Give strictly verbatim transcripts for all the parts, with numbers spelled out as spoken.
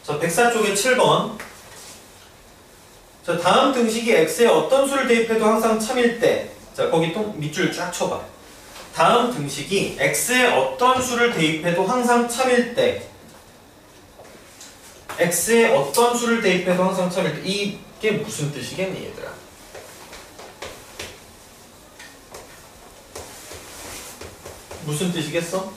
자, 백사 쪽에 칠 번. 자, 다음 등식이 x에 어떤 수를 대입해도 항상 참일 때. 자, 거기 또 밑줄 쫙 쳐봐. 다음 등식이 x에 어떤 수를 대입해도 항상 참일 때. x에 어떤 수를 대입해도 항상 참일 때. 이게 무슨 뜻이겠니, 얘들아? 무슨 뜻이겠어?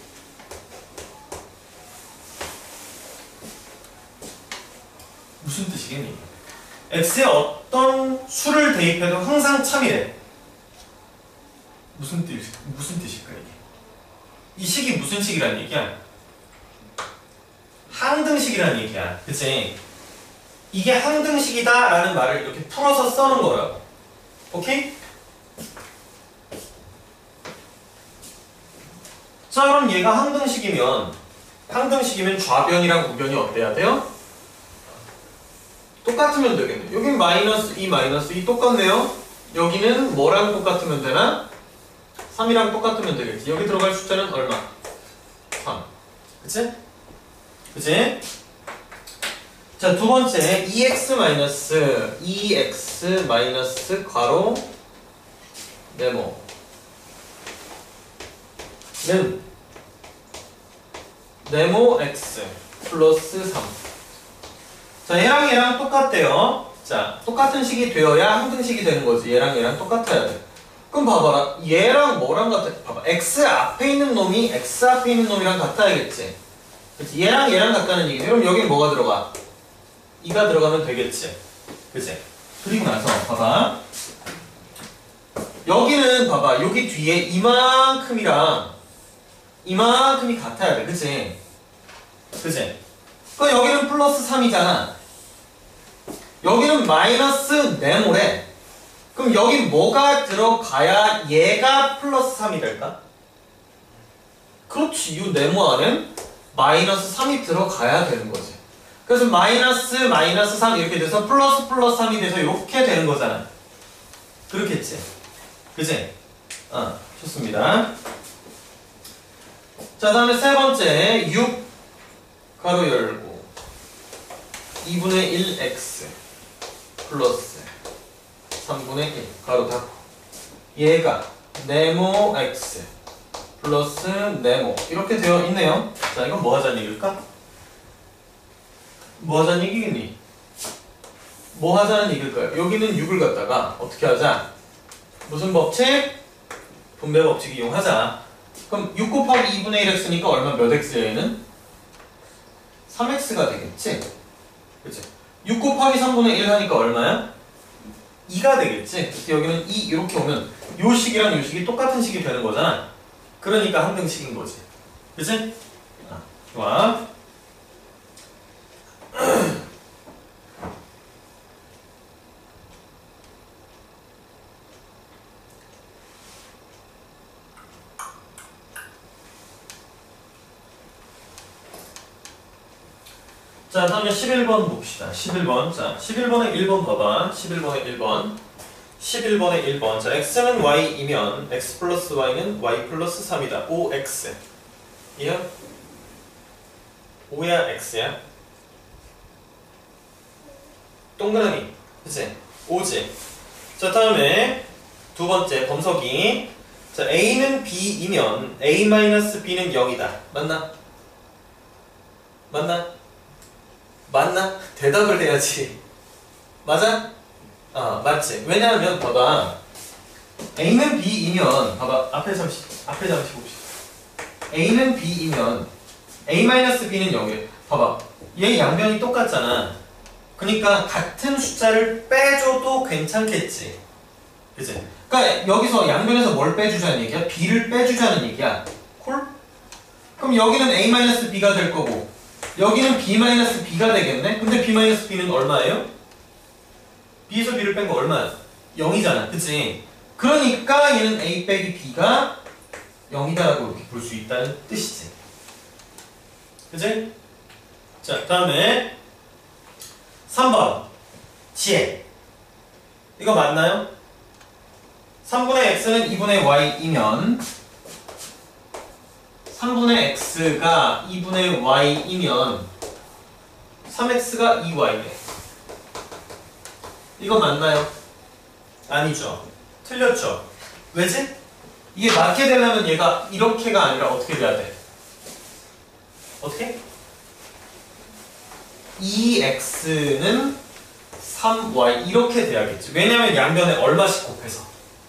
무슨 뜻이겠니? x에 어떤 수를 대입해도 항상 참이래. 무슨 뜻, 무슨 뜻일까 이게? 이 식이 무슨 식이란 얘기야? 항등식이란 얘기야. 그치? 이게 항등식이다 라는 말을 이렇게 풀어서 써는 거야. 오케이? 자, 그럼 얘가 항등식이면 항등식이면 좌변이랑 우변이 어때야 돼요? 똑같으면 되겠네. 여긴 마이너스 이 마이너스 이 똑같네요. 여기는 뭐랑 똑같으면 되나? 삼이랑 똑같으면 되겠지. 여기 들어갈 숫자는 얼마? 삼. 그치? 그치? 자, 두 번째 이 엑스 마이너스 이 엑스 마이너스 괄호 네모 는 네모 x 플러스 삼. 자, 얘랑 얘랑 똑같대요. 자, 똑같은 식이 되어야 항등식이 되는 거지. 얘랑 얘랑 똑같아야 돼. 그럼 봐봐라. 얘랑 뭐랑 같아? 봐봐. x 앞에 있는 놈이 x 앞에 있는 놈이랑 같아야겠지. 그치? 얘랑 얘랑 같다는 얘기지. 그럼 여기는 뭐가 들어가? 이가 들어가면 되겠지. 그치? 그리고 나서 봐봐. 여기는 봐봐. 여기 뒤에 이만큼이랑 이만큼이 같아야 돼. 그치? 그치? 그럼 여기는 플러스 삼이잖아. 여기는 마이너스 네모래. 그럼 여기 뭐가 들어가야 얘가 플러스 삼이 될까? 그렇지. 이 네모 안엔 마이너스 삼이 들어가야 되는 거지. 그래서 마이너스 마이너스 삼 이렇게 돼서 플러스 플러스 삼이 돼서 이렇게 되는 거잖아. 그렇겠지? 그치? 어, 좋습니다. 자, 다음에 세 번째 육 가로 열고 이분의 일 엑스 플러스 삼분의 일 가로 닫고 얘가 네모 x 플러스 네모 이렇게 되어 있네요. 자, 이건 뭐 하자는 얘기일까? 뭐 하자는 얘기겠니? 뭐 하자는 얘기일까요? 여기는 육을 갖다가 어떻게 하자? 무슨 법칙? 분배 법칙 이용하자. 그럼 육 곱하기 이분의 일 x니까 얼마 몇 x야 얘는? 삼 엑스가 되겠지? 그치? 육 곱하기 삼분의 일 하니까 얼마야? 이가 되겠지? 그래서 여기는 이 이렇게 오면 요 식이랑 요 식이 똑같은 식이 되는 거잖아. 그러니까 항등식인 거지. 그치? 아, 좋아. 자, 다음에 십일 번 봅시다. 십일 번. 자, 십일 번에 일 번 봐봐. 십일 번에 일 번. 십일 번에 일 번. 자, x는 y이면 x 플러스 y는 y 플러스 삼이다. 오 엑스. 이야? 오야 x야? 동그라미. 그치? 오지. 자, 다음에 두 번째 범석이. 자, a는 b이면 a-b는 영이다. 맞나? 맞나? 맞나? 대답을 해야지. 맞아? 아, 맞지. 왜냐하면 봐봐. A는 B이면 봐봐. 앞에 잠시 앞에 잠시 봅시다. A는 B이면 A-B는 영이래. 봐봐. 얘 양변이 똑같잖아. 그러니까 같은 숫자를 빼줘도 괜찮겠지. 그치? 그러니까 여기서 양변에서 뭘 빼주자는 얘기야? B를 빼주자는 얘기야. 콜? 그럼 여기는 A-B가 될 거고 여기는 B-B가 되겠네? 근데 B-B는 얼마예요? B에서 B를 뺀 거 얼마야? 영이잖아. 그치? 그러니까 얘는 A 빼기 B가 영이다라고 이렇게 볼 수 있다는 뜻이지. 그치? 자, 다음에 삼 번 지혜. 이거 맞나요? 삼분의 x는 이분의 y이면 삼분의 x가 이분의 y이면 삼 엑스가 이 와이네. 이거 맞나요? 아니죠. 틀렸죠. 왜지? 이게 맞게 되려면 얘가 이렇게가 아니라 어떻게 돼야 돼? 어떻게? 이 엑스는 삼 와이 이렇게 돼야겠지. 왜냐면 양변에 얼마씩 곱해서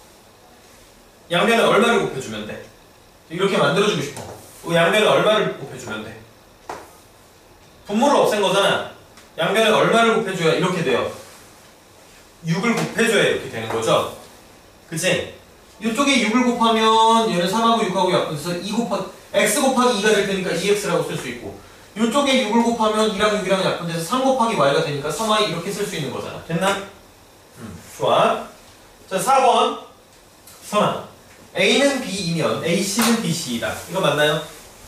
양변에 얼마를 곱해주면 돼? 이렇게 만들어주고 싶어. 양변에 얼마를 곱해주면 돼? 분모를 없앤 거잖아. 양변에 얼마를 곱해줘야 이렇게 돼요? 육을 곱해줘야 이렇게 되는 거죠. 그치? 이쪽에 육을 곱하면 얘는 삼하고 육하고 약분해서 이 곱하 x 곱하기 이가 될 테니까 이 엑스라고 쓸 수 있고, 이쪽에 육을 곱하면 이랑 육이랑 약분돼서 삼 곱하기 y가 되니까 삼 와이 이렇게 쓸 수 있는 거잖아. 됐나? 음, 좋아. 자, 사 번. 선아. A는 B이면 에이씨는 비씨이다. 이거 맞나요?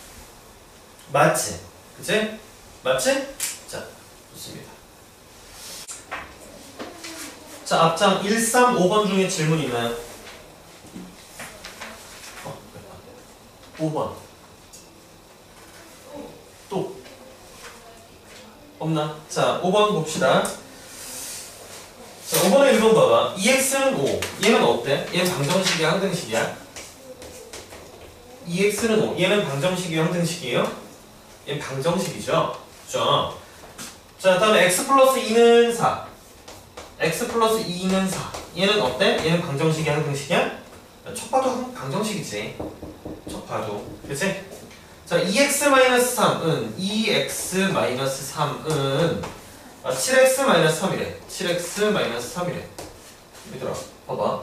맞지? 그치? 맞지? 자, 좋습니다. 자, 앞장 일, 삼, 오 번 중에 질문 있나요? 어, 오 번. 또 없나? 자, 오 번 봅시다. 자, 오 번에 일 번 봐봐. 이 엑스는 오. 얘는 어때? 얘는 방정식이야, 항등식이야? 이 엑스는 오. 얘는 방정식이야, 항등식이에요? 얘는 방정식이죠? 그죠? 자, 다음에 x 플러스 이는 사. x 플러스 이는 사. 얘는 어때? 얘는 방정식이야, 항등식이야? 첫 봐도 방정식이지. 첫 봐도. 그치? 자, 이 엑스 마이너스 삼은 이 엑스 마이너스 삼은 아, 칠 엑스 마이너스 삼이래. 칠 엑스 마이너스 삼이래. 얘들아, 봐봐.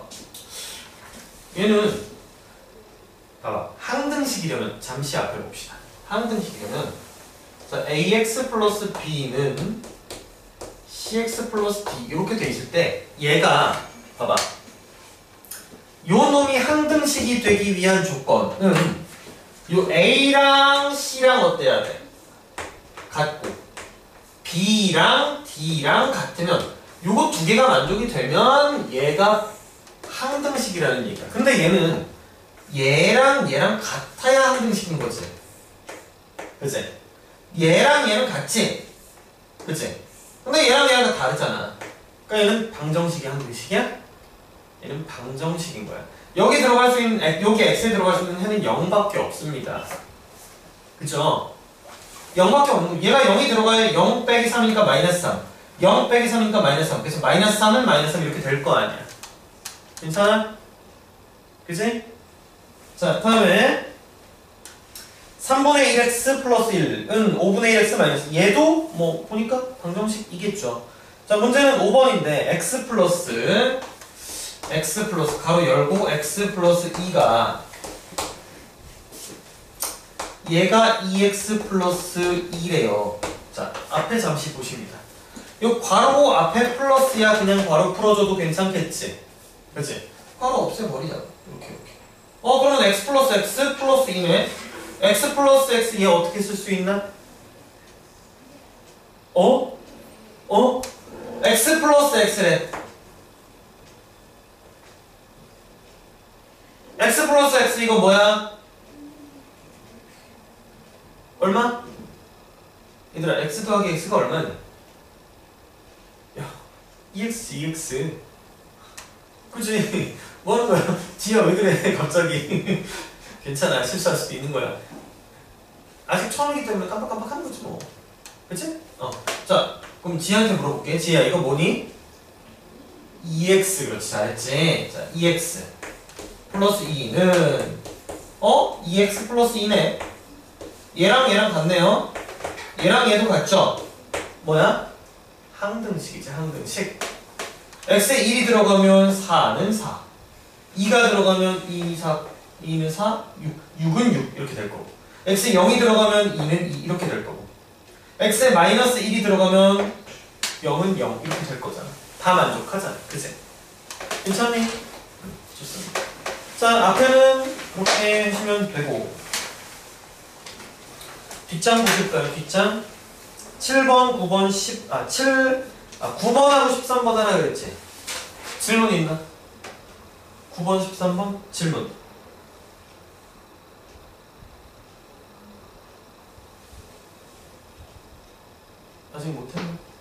얘는 봐봐. 항등식이려면 잠시 앞에 봅시다. 항등식이려면 자, 에이엑스 플러스 b는 씨엑스 플러스 d 이렇게 돼 있을 때 얘가 봐봐. 요 놈이 항등식이 되기 위한 조건은 요 A랑 C랑 어때야 돼? 같고 B랑 D랑 같으면 요거 두 개가 만족이 되면 얘가 항등식이라는 얘기야. 근데 얘는 얘랑 얘랑 같아야 항등식인 거지. 그치? 얘랑 얘는 같지? 그치? 근데 얘랑 얘랑 다 다르잖아. 그러니까 얘는 방정식이 항등식이야? 얘는 방정식인 거야. 여기 들어갈 수 있는, 여기 x에 들어갈 수 있는 해는 영밖에 없습니다. 그쵸? 영밖에 없는, 얘가 영이 들어가야 영 빼기 삼이니까 마이너스 삼. 영 빼기 삼이니까 마이너스 삼. 그래서 마이너스 삼은 마이너스 삼 이렇게 될 거 아니야. 괜찮아? 그치? 자, 다음에 삼분의 일 엑스 플러스 일은 오분의 일 엑스 마이너스. 얘도 뭐 보니까 방정식이겠죠. 자, 문제는 오 번인데 x 플러스 x 플러스 가로 열고 x 플러스 이가 얘가 이 엑스 플러스 이래요. 자, 앞에 잠시 보십니다. 요 괄호 앞에 플러스야 그냥 괄호 풀어줘도 괜찮겠지? 그치? 괄호 없애버리자. 이렇게 이렇게. 어, 그러면 x 플러스 x 플러스 이네. x 플러스 x 얘 어떻게 쓸 수 있나? 어? 어? x 플러스 x래. x 플러스 x 이거 뭐야? 얼마? 얘들아, x 더하기 x가 얼마냐? 야, 이 엑스, 이 엑스. 그치? 뭐 하는 거야? 지야, 왜 그래, 갑자기. 괜찮아, 실수할 수도 있는 거야. 아직 처음이기 때문에 깜빡깜빡 하는 거지, 뭐. 그치? 어. 자, 그럼 지한테 물어볼게. 지야, 이거 뭐니? 이 엑스, 그렇지, 잘했지? 자, 이 엑스. 플러스 이는 어? 이 엑스 플러스 이네. 얘랑 얘랑 같네요. 얘랑 얘도 같죠? 뭐야? 항등식이지, 항등식. x에 일이 들어가면 사는 사. 이가 들어가면 이, 사, 이는 사, 육. 육은 육 이렇게 될 거고. x에 영이 들어가면 이는 이 이렇게 될 거고. x에 마이너스 일이 들어가면 영은 영 이렇게 될 거잖아. 다 만족하잖아. 그치? 괜찮니? 음, 좋습니다. 자, 앞에는 그렇게 하시면 되고 뒷장 보실까요? 뒷장 칠 번, 구 번, 십, 아, 칠, 아, 구 번하고 십삼 번 하라 그랬지? 질문 있나? 구 번, 십삼 번? 질문. 아직 못했네.